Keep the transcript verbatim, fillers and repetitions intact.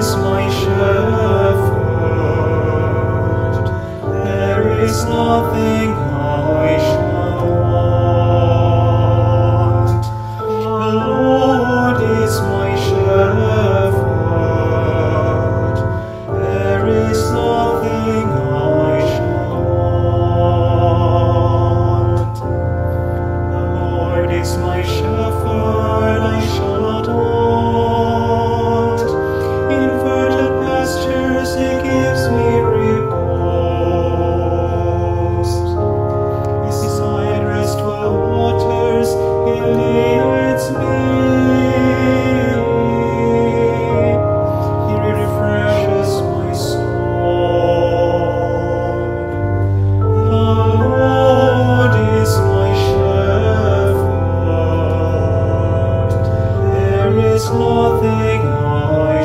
is my shepherd, there is nothing I shall want. The Lord is my shepherd, there is nothing I shall want. The Lord is my shepherd, I shall not want. In fertile pastures he gives me repose. Beside restful waters he leads me. He refreshes my soul. The Lord is my shepherd, there is nothing I